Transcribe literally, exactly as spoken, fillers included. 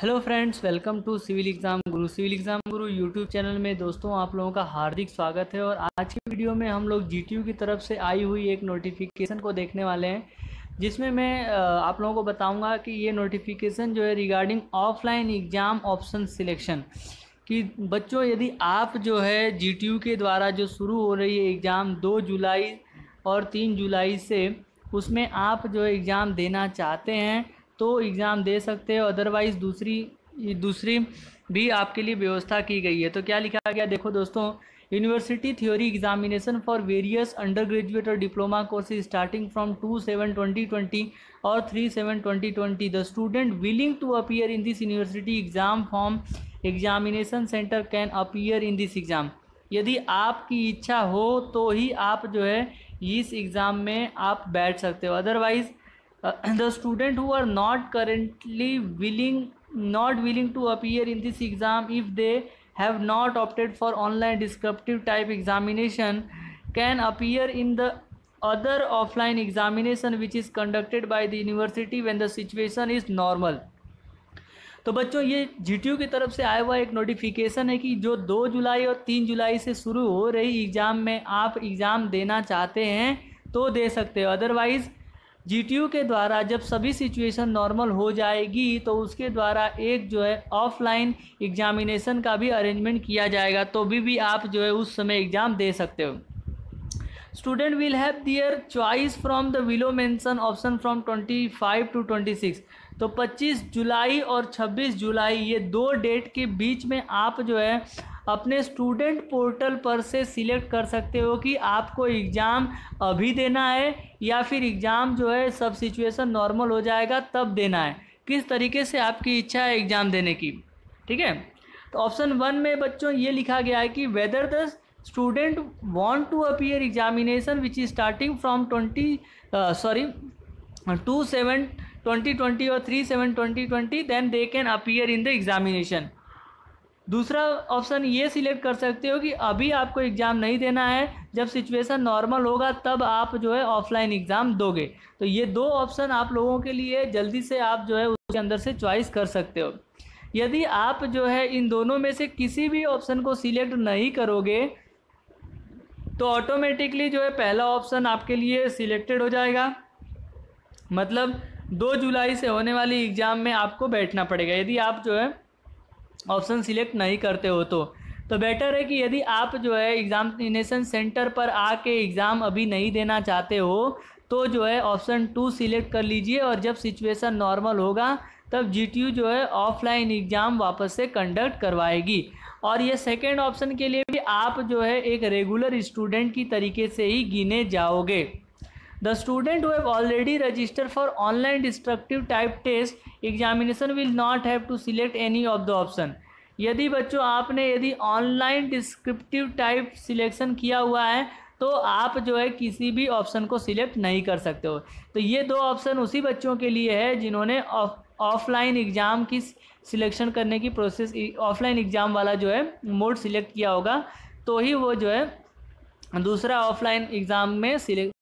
Hello friends, welcome to civil exam guru. Civil exam guru YouTube channel में दोस्तों आप लोगों का हार्दिक स्वागत है। और आज की वीडियो में हम लोग जीटीयू की तरफ से आई हुई एक नोटिफिकेशन को देखने वाले हैं, जिसमें मैं आप लोगों को बताऊंगा कि ये नोटिफिकेशन जो है regarding offline exam option selection कि बच्चों यदि आप जो है जीटीयू के द्वारा जो शुरू हो रही है एग्ज़ाम दो जुलाई और तीन जुलाई से, उसमें आप जो है एग्ज़ाम देना चाहते हैं तो एग्ज़ाम दे सकते हैं। अदरवाइज़ दूसरी दूसरी भी आपके लिए व्यवस्था की गई है। तो क्या लिखा गया देखो दोस्तों, university theory examination for various undergraduate और diploma courses starting from two seven twenty twenty और three seven twenty twenty. The student willing to appear in this university exam form examination centre can appear in this exam. यदि आपकी इच्छा हो तो ही आप जो है इस एग्ज़ाम में आप बैठ सकते हो। Otherwise the student who are not currently willing not willing to appear in this exam, if they have not opted for online descriptive type examination, can appear in the other offline examination which is conducted by the university when the situation is normal। तो बच्चों ये GTU की तरफ से आया हुआ एक notification है कि जो दो जुलाई और तीन जुलाई से शुरू हो रही एग्ज़ाम में आप एग्ज़ाम देना चाहते हैं तो दे सकते हो। अदरवाइज़ जीटीयू के द्वारा जब सभी सिचुएशन नॉर्मल हो जाएगी तो उसके द्वारा एक जो है ऑफलाइन एग्जामिनेशन का भी अरेंजमेंट किया जाएगा, तो भी भी आप जो है उस समय एग्ज़ाम दे सकते हो। Student will have their choice from the below mention option from twenty five to twenty six. तो पच्चीस जुलाई और छब्बीस जुलाई ये दो डेट के बीच में आप जो है अपने स्टूडेंट पोर्टल पर से सिलेक्ट कर सकते हो कि आपको एग्ज़ाम अभी देना है या फिर एग्ज़ाम जो है सब सिचुएशन नॉर्मल हो जाएगा तब देना है, किस तरीके से आपकी इच्छा है एग्ज़ाम देने की। ठीक है, तो ऑप्शन वन में बच्चों ये लिखा गया है कि whether the student want to appear examination which is starting from twenty sorry two seven twenty twenty और three seven twenty twenty then they can appear in the examination. दूसरा ऑप्शन ये सिलेक्ट कर सकते हो कि अभी आपको एग्ज़ाम नहीं देना है, जब सिचुएशन नॉर्मल होगा तब आप जो है ऑफलाइन एग्ज़ाम दोगे। तो ये दो ऑप्शन आप लोगों के लिए जल्दी से आप जो है उसके अंदर से चॉइस कर सकते हो। यदि आप जो है इन दोनों में से किसी भी ऑप्शन को सिलेक्ट नहीं करोगे तो ऑटोमेटिकली जो है पहला ऑप्शन आपके लिए सिलेक्टेड हो जाएगा, मतलब दो जुलाई से होने वाली एग्ज़ाम में आपको बैठना पड़ेगा यदि आप जो है ऑप्शन सिलेक्ट नहीं करते हो। तो तो बेटर है कि यदि आप जो है एग्जामिनेशन सेंटर पर आके एग्ज़ाम अभी नहीं देना चाहते हो तो जो है ऑप्शन टू सिलेक्ट कर लीजिए, और जब सिचुएशन नॉर्मल होगा तब जीटीयू जो है ऑफलाइन एग्ज़ाम वापस से कंडक्ट करवाएगी। और ये सेकेंड ऑप्शन के लिए भी आप जो है एक रेगुलर स्टूडेंट की तरीके से ही गिने जाओगे। The student who have already registered for online destructive type test examination will not have to select any of the option। यदि बच्चों आपने यदि ऑनलाइन डिस्क्रिप्टिव टाइप सिलेक्शन किया हुआ है तो आप जो है किसी भी ऑप्शन को सिलेक्ट नहीं कर सकते हो। तो ये दो ऑप्शन उसी बच्चों के लिए है जिन्होंने ऑफलाइन एग्ज़ाम की सिलेक्शन करने की प्रोसेस, ऑफलाइन एग्ज़ाम वाला जो है मोड सिलेक्ट किया होगा तो ही वो जो है दूसरा ऑफलाइन एग्ज़ाम में सिलेक्ट